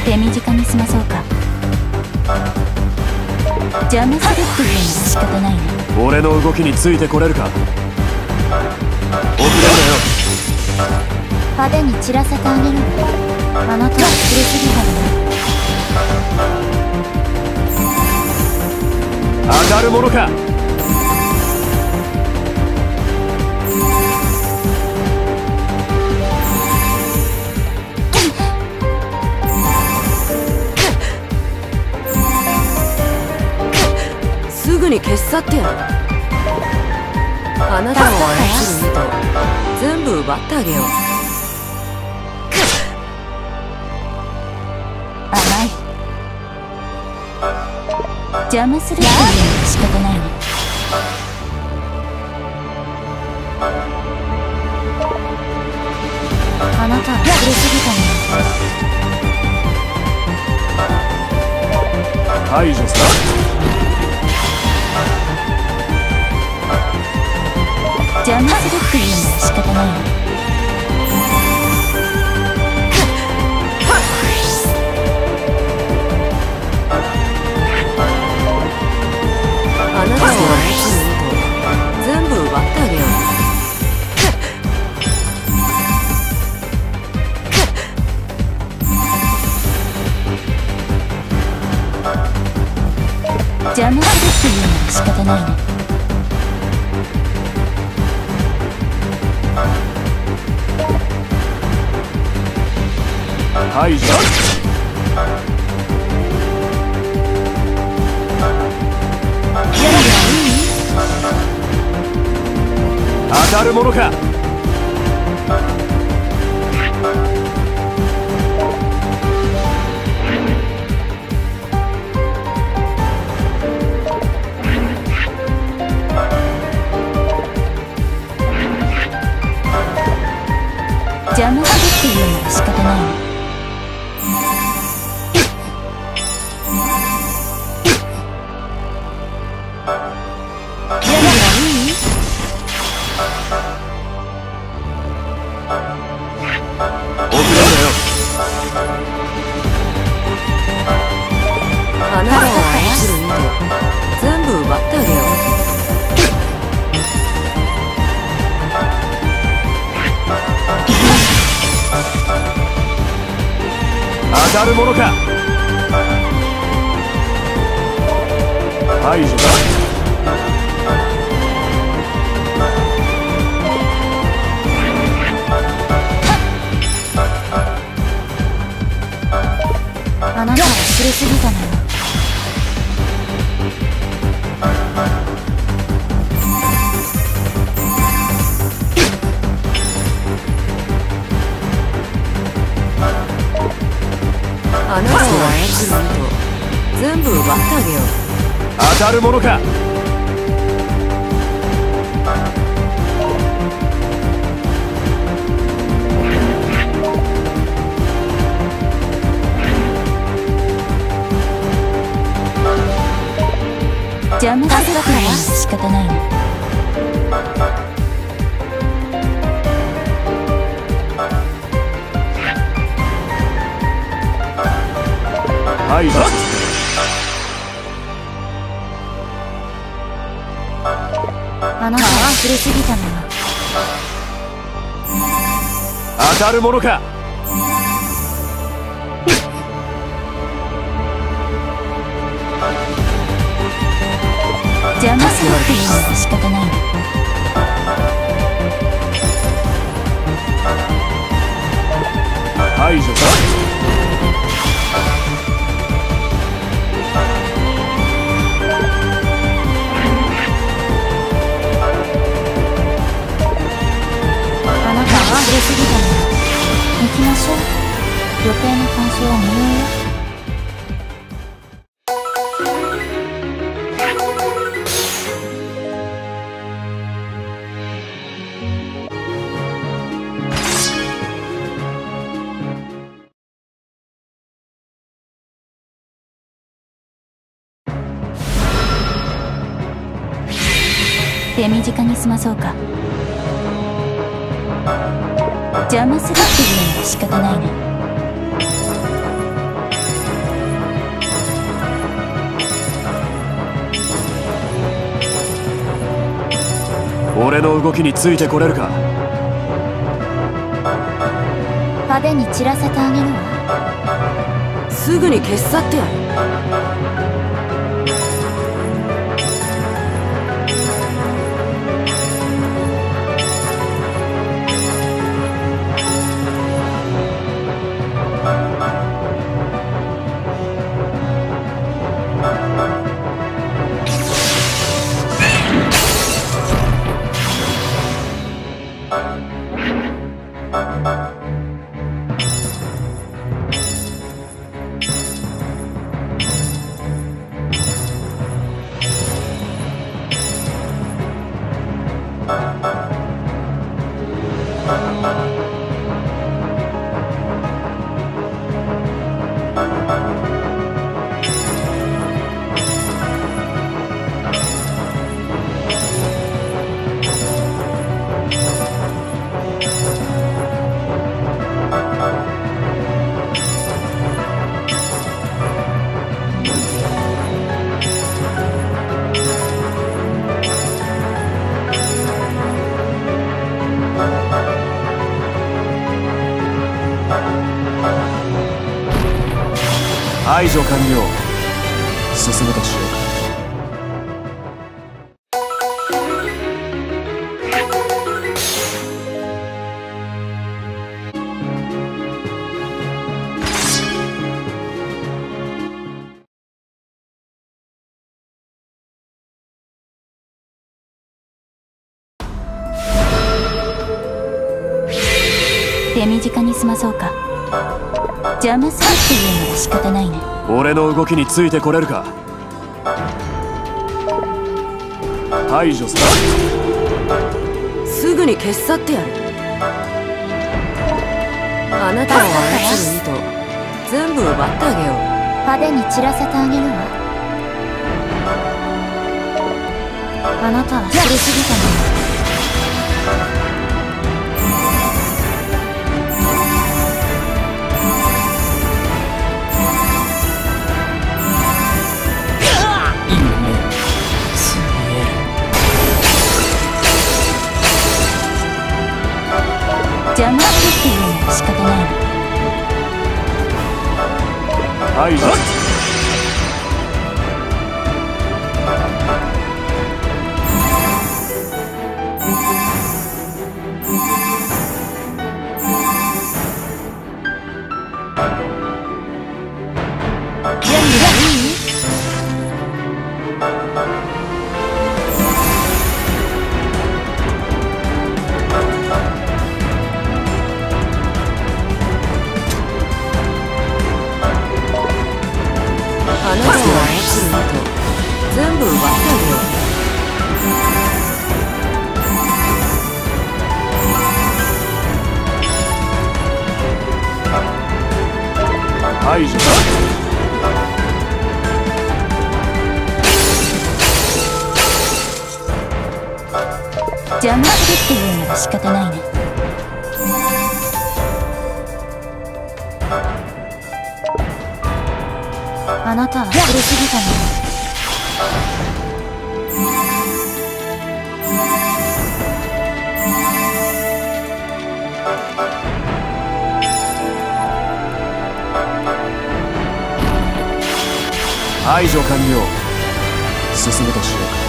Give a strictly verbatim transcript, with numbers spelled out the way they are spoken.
手短に済まそうか。邪魔するっていうのは仕方ないね。 俺の動きについてこれるか。遅れるなよ。 派手に散らせてあげるの。あなたは釣りすぎたの。 上がるものか。 すぐに消し去ってやる。あなたを操る糸全部奪ってあげよう。 甘い。邪魔するっていうのは仕方ないね。あなたは釣りすぎたの。 排除さ。 邪魔するっていうのは仕方ないね。 あなたを操る糸全部奪ってあげよう。 邪魔するっていうのは仕方ないね。 排除。当たるものか。 邪魔するっていうのは仕方ないね。 あなたを操る糸全部奪ってあげよう。 当たるものか。排除だ。 あなたは釣りすぎたのよ。 あなたを操る糸全部奪ってあげよう。 当たるものか。 邪魔するっていうのは仕方ないね。 排除。 あなたは釣りすぎたのよ。 当たるものか。 邪魔するっていうのは仕方ないね。 排除だ。 あなたは釣りすぎたのよ。行きましょう。余計な干渉は無用よ。手短に済まそうか。邪魔するっていうのは仕方ないね。 俺の動きについてこれるか。 派手に散らせてあげるわ。 すぐに消し去ってやる。 排除完了。進むとしようか。 手短に済まそうか。邪魔するっていうのは仕方ないね。 俺の動きについてこれるか。排除する。 すぐに消し去ってやる。あなたを操る糸全部奪ってあげよう。 派手に散らせてあげるわ。あなたは知りすぎたのよ。邪魔するっていうのは仕方ないの。 排除。 あなたを操る糸全部奪ってあげよう。 排除。 邪魔するっていうのは仕方ないね。あなたは古すぎたのよ。 排除完了。進むとしようか。